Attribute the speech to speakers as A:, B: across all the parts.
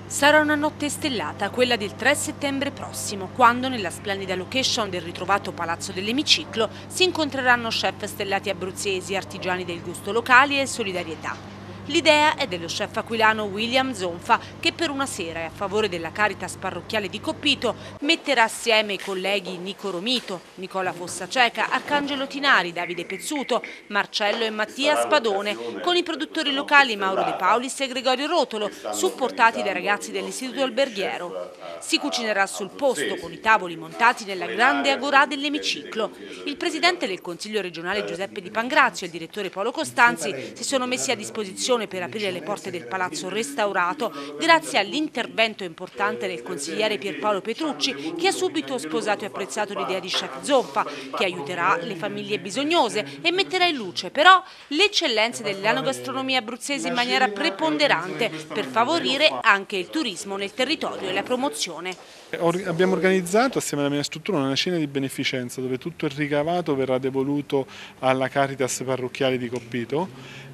A: Sarà una notte stellata, quella del 3 settembre prossimo, quando nella splendida location del ritrovato Palazzo dell'Emiciclo si incontreranno chef stellati abruzzesi, artigiani del gusto locali e solidarietà. L'idea è dello chef aquilano William Zonfa, che per una sera e a favore della Caritas parrocchiale di Coppito metterà assieme i colleghi Nico Romito, Nicola Fossaceca, Arcangelo Tinari, Davide Pezzuto, Marcello e Mattia Spadone, con i produttori locali Mauro De Paulis e Gregorio Rotolo, supportati dai ragazzi dell'Istituto Alberghiero. Si cucinerà sul posto con i tavoli montati nella grande agorà dell'Emiciclo. Il presidente del Consiglio regionale Giuseppe Di Pangrazio e il direttore Paolo Costanzi si sono messi a disposizione per aprire le porte del palazzo restaurato grazie all'intervento importante del consigliere Pierpaolo Petrucci, che ha subito sposato e apprezzato l'idea di chef Zonfa, che aiuterà le famiglie bisognose e metterà in luce però le eccellenze dell'enogastronomia abruzzese in maniera preponderante per favorire anche il turismo nel territorio e la promozione.
B: Abbiamo organizzato assieme alla mia struttura una cena di beneficenza dove tutto il ricavato verrà devoluto alla Caritas parrocchiale di Coppito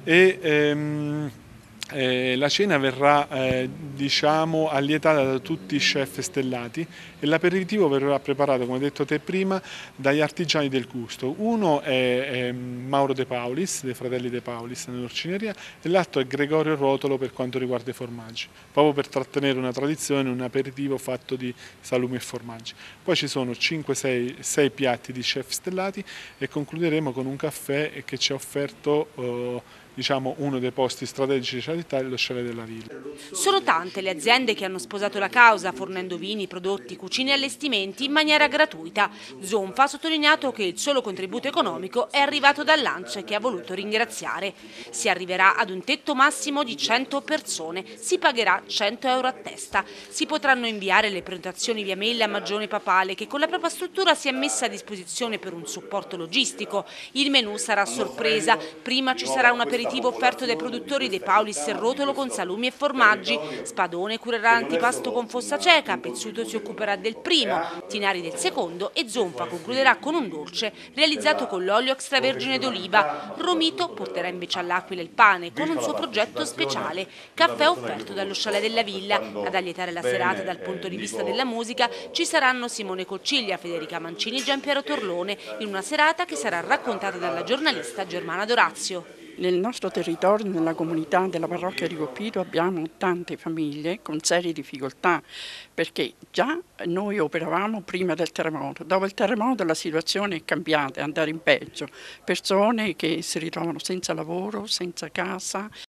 B: e la cena verrà diciamo, allietata da tutti i chef stellati e l'aperitivo verrà preparato, come detto te prima, dagli artigiani del gusto. Uno è Mauro De Paulis, dei fratelli De Paulis nell'orcineria, e l'altro è Gregorio Rotolo per quanto riguarda i formaggi, proprio per trattenere una tradizione, un aperitivo fatto di salumi e formaggi. Poi ci sono 5-6 piatti di chef stellati e concluderemo con un caffè che ci ha offerto diciamo, uno dei posti strategici della città, lo Chalet della Villa.
A: Sono tante le aziende che hanno sposato la causa, fornendo vini, prodotti, cucine e allestimenti in maniera gratuita. Zonfa ha sottolineato che il solo contributo economico è arrivato dall'ANCE, che ha voluto ringraziare. Si arriverà ad un tetto massimo di 100 persone, si pagherà 100 euro a testa. Si potranno inviare le prenotazioni via mail a Magione Papale, che con la propria struttura si è messa a disposizione per un supporto logistico. Il menù sarà a sorpresa, prima ci sarà un aperitivo offerto dai produttori De Paulis e Rotolo con salumi e formaggi, Spadone curerà l'antipasto con Fossaceca, Pezzuto si occuperà del primo, Tinari del secondo e Zonfa concluderà con un dolce realizzato con l'olio extravergine d'oliva. Romito porterà invece all'Aquila il pane con un suo progetto speciale, caffè offerto dallo Chalet della Villa. Ad allietare la serata dal punto di vista della musica ci saranno Simone Cocciglia, Federica Mancini e Giampiero Torlone, in una serata che sarà raccontata dalla giornalista Germana Dorazio.
C: Nel nostro territorio, nella comunità della parrocchia di Coppito, abbiamo tante famiglie con serie difficoltà perché già noi operavamo prima del terremoto. Dopo il terremoto la situazione è cambiata, è andata in peggio. Persone che si ritrovano senza lavoro, senza casa,